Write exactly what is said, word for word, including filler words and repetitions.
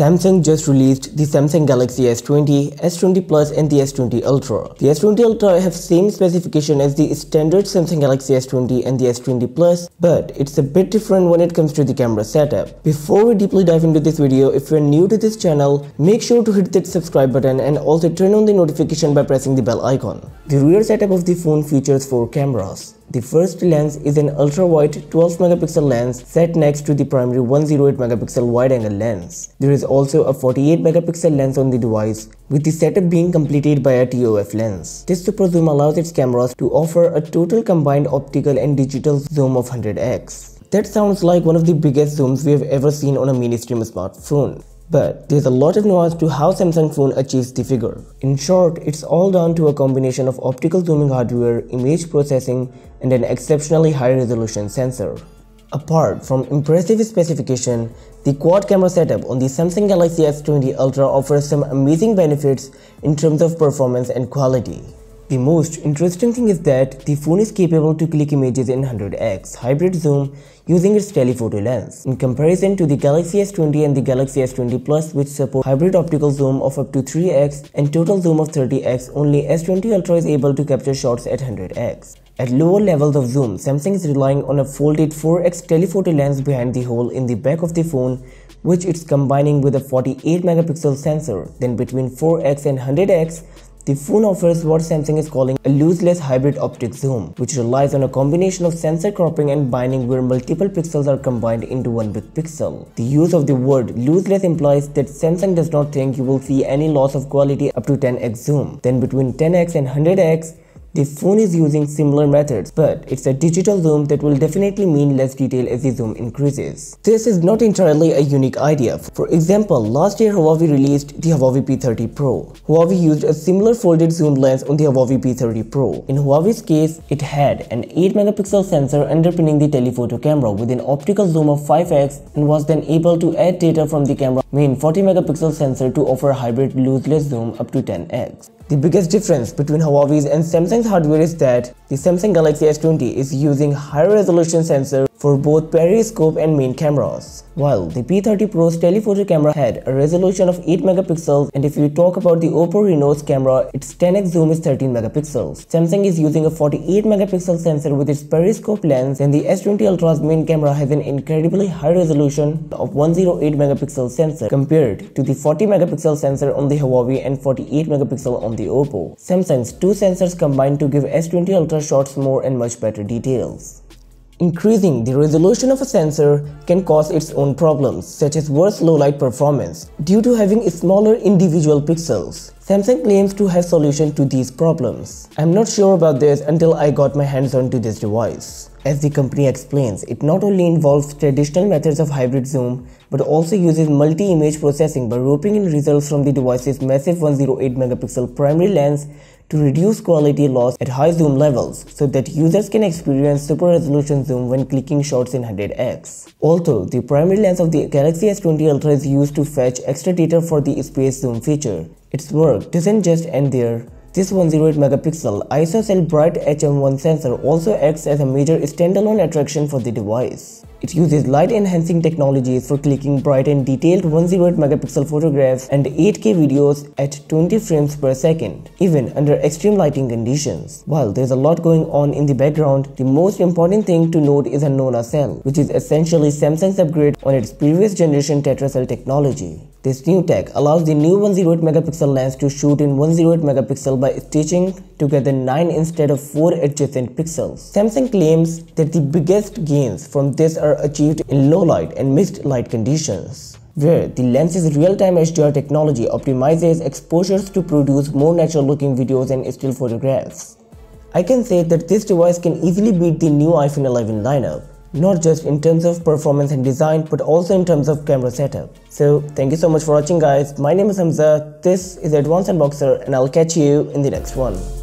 Samsung just released the Samsung Galaxy S twenty, S twenty Plus and the S twenty Ultra. The S twenty Ultra have same specification as the standard Samsung Galaxy S twenty and the S twenty Plus, but it's a bit different when it comes to the camera setup. Before we deeply dive into this video, if you're new to this channel, make sure to hit that subscribe button and also turn on the notification by pressing the bell icon. The rear setup of the phone features four cameras. The first lens is an ultra-wide twelve megapixel lens set next to the primary one hundred eight megapixel wide-angle lens. There is also a forty-eight megapixel lens on the device, with the setup being completed by a T O F lens. This super zoom allows its cameras to offer a total combined optical and digital zoom of one hundred x. That sounds like one of the biggest zooms we have ever seen on a mainstream smartphone. But there's a lot of nuance to how Samsung phone achieves the figure. In short, it's all down to a combination of optical zooming hardware, image processing, and an exceptionally high resolution sensor. Apart from impressive specification, the quad camera setup on the Samsung Galaxy S twenty Ultra offers some amazing benefits in terms of performance and quality. The most interesting thing is that the phone is capable to click images in one hundred x hybrid zoom using its telephoto lens, in comparison to the Galaxy S twenty and the Galaxy S twenty Plus, which support hybrid optical zoom of up to three x and total zoom of thirty x. Only S twenty Ultra is able to capture shots at one hundred x. At lower levels of zoom, Samsung is relying on a folded four x telephoto lens behind the hole in the back of the phone, which it's combining with a forty-eight megapixel sensor. Then between four x and one hundred x, the phone offers what Samsung is calling a lossless hybrid optic zoom, which relies on a combination of sensor cropping and binding where multiple pixels are combined into one big pixel. The use of the word lossless implies that Samsung does not think you will see any loss of quality up to ten x zoom. Then between ten x and one hundred x, the phone is using similar methods, but it's a digital zoom that will definitely mean less detail as the zoom increases. This is not entirely a unique idea. For example, last year Huawei released the Huawei P thirty Pro. Huawei used a similar folded zoom lens on the Huawei P thirty Pro. In Huawei's case, it had an eight megapixel sensor underpinning the telephoto camera with an optical zoom of five x and was then able to add data from the camera main forty megapixel sensor to offer a hybrid lossless zoom up to ten x. The biggest difference between Huawei's and Samsung's hardware is that the Samsung Galaxy S twenty is using higher resolution sensor for both periscope and main cameras, while the P thirty Pro's telephoto camera had a resolution of eight megapixels, and if you talk about the Oppo Reno's camera, its ten x zoom is thirteen megapixels. Samsung is using a forty-eight megapixel sensor with its periscope lens, and the S twenty Ultra's main camera has an incredibly high resolution of one hundred eight megapixel sensor compared to the forty megapixel sensor on the Huawei and forty-eight megapixel on the Oppo. Samsung's two sensors combined to give S twenty Ultra shots more and much better details. Increasing the resolution of a sensor can cause its own problems, such as worse low-light performance, due to having smaller individual pixels. Samsung claims to have solution to these problems. I'm not sure about this until I got my hands on to this device. As the company explains, it not only involves traditional methods of hybrid zoom, but also uses multi-image processing by roping in results from the device's massive one hundred eight megapixel primary lens to reduce quality loss at high zoom levels so that users can experience super resolution zoom when clicking shots in one hundred x. Although the primary lens of the Galaxy S twenty Ultra is used to fetch extra data for the space zoom feature, its work doesn't just end there. This one hundred eight megapixel ISOCELL Bright H M one sensor also acts as a major standalone attraction for the device. It uses light-enhancing technologies for clicking bright and detailed one hundred eight megapixel photographs and eight K videos at twenty frames per second, even under extreme lighting conditions. While there's a lot going on in the background, the most important thing to note is a Nona cell, which is essentially Samsung's upgrade on its previous generation tetracell technology. This new tech allows the new one hundred eight megapixel lens to shoot in one hundred eight megapixel by stitching together nine instead of four adjacent pixels. Samsung claims that the biggest gains from this are achieved in low light and mixed light conditions, where the lens's real-time H D R technology optimizes exposures to produce more natural looking videos and still photographs. I can say that this device can easily beat the new iPhone eleven lineup, not just in terms of performance and design, but also in terms of camera setup. So thank you so much for watching, guys. My name is Hamza, this is Advanced Unboxer, and I'll catch you in the next one.